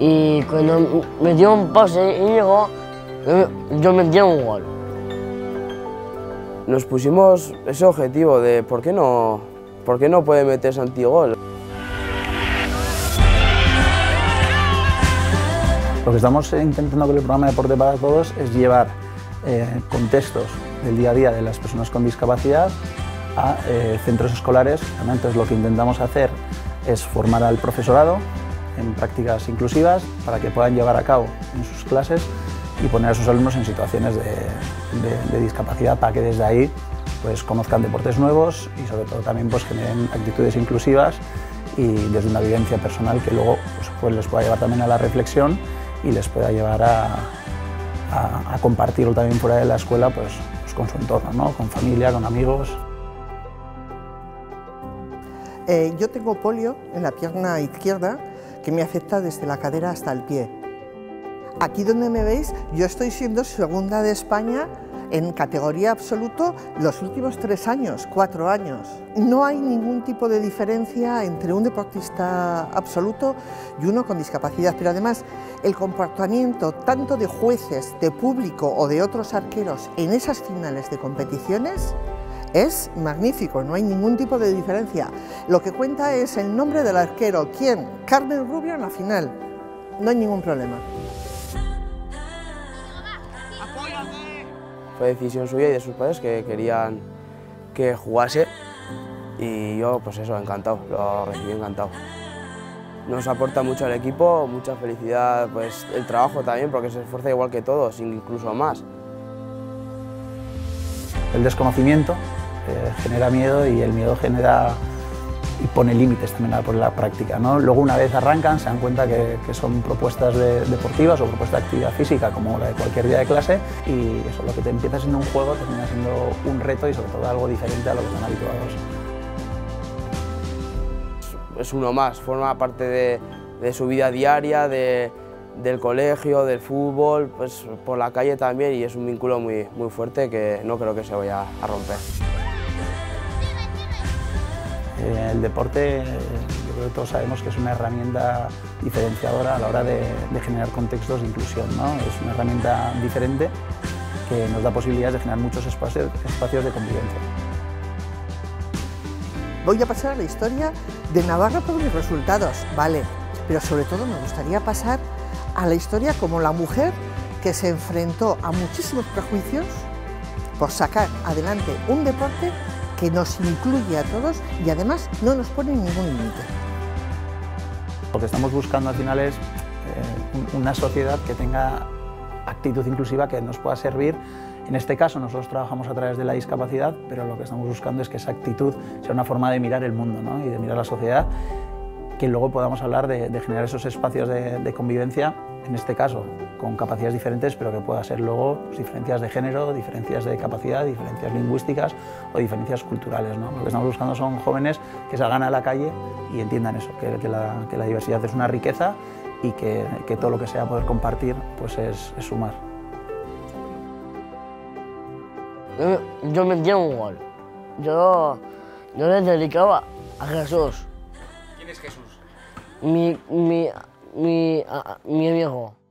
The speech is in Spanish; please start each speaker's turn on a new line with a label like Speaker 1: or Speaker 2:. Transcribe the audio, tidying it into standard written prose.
Speaker 1: y cuando me dio un pase y llegó, yo metí un gol.
Speaker 2: Nos pusimos ese objetivo de ¿por qué no puede meter Santigol?
Speaker 3: Lo que estamos intentando con el programa Deporte para Todos es llevar contextos del día a día de las personas con discapacidad a centros escolares. Entonces lo que intentamos hacer es formar al profesorado en prácticas inclusivas para que puedan llevar a cabo en sus clases y poner a sus alumnos en situaciones de discapacidad para que desde ahí pues, conozcan deportes nuevos y sobre todo también pues, generen actitudes inclusivas y desde una vivencia personal que luego pues, les pueda llevar también a la reflexión y les pueda llevar a compartirlo también fuera de la escuela pues con su entorno, ¿no? Con familia, con amigos.
Speaker 4: Yo tengo polio en la pierna izquierda que me afecta desde la cadera hasta el pie. Aquí donde me veis, yo estoy siendo segunda de España en categoría absoluto los últimos 3 años, 4 años. No hay ningún tipo de diferencia entre un deportista absoluto y uno con discapacidad, pero además el comportamiento tanto de jueces, de público o de otros arqueros en esas finales de competiciones es magnífico, no hay ningún tipo de diferencia. Lo que cuenta es el nombre del arquero. ¿Quién? Carmen Rubio en la final. No hay ningún problema.
Speaker 2: Fue decisión suya y de sus padres que querían que jugase y yo, pues eso, encantado, lo recibí encantado. Nos aporta mucho al equipo, mucha felicidad, pues el trabajo también, porque se esfuerza igual que todos, incluso más.
Speaker 3: El desconocimiento genera miedo y el miedo genera y pone límites también por la práctica, ¿no? Luego una vez arrancan se dan cuenta que son propuestas deportivas o propuestas de actividad física como la de cualquier día de clase y eso, lo que te empieza siendo un juego termina siendo un reto y sobre todo algo diferente a lo que están habituados.
Speaker 2: Es uno más, forma parte de su vida diaria, del colegio, del fútbol, pues por la calle también y es un vínculo muy fuerte que no creo que se vaya a romper.
Speaker 3: El deporte, yo creo que todos sabemos que es una herramienta diferenciadora a la hora de generar contextos de inclusión, ¿no? Es una herramienta diferente que nos da posibilidades de generar muchos espacios de convivencia.
Speaker 4: Voy a pasar a la historia de Navarra por mis resultados, vale, pero sobre todo me gustaría pasar a la historia como la mujer que se enfrentó a muchísimos prejuicios por sacar adelante un deporte que nos incluye a todos y además no nos pone ningún límite.
Speaker 3: Lo que estamos buscando al final es una sociedad que tenga actitud inclusiva que nos pueda servir. En este caso nosotros trabajamos a través de la discapacidad, pero lo que estamos buscando es que esa actitud sea una forma de mirar el mundo, ¿no? Y de mirar la sociedad, que luego podamos hablar de generar esos espacios de convivencia, en este caso con capacidades diferentes, pero que pueda ser luego pues, diferencias de género, diferencias de capacidad, diferencias lingüísticas o diferencias culturales, ¿no? Lo que estamos buscando son jóvenes que salgan a la calle y entiendan eso, que la diversidad es una riqueza y que todo lo que sea poder compartir pues es sumar.
Speaker 1: Yo metí un gol. Yo le dedicaba a Jesús.
Speaker 5: ¿Quién es Jesús?
Speaker 1: Mi amigo.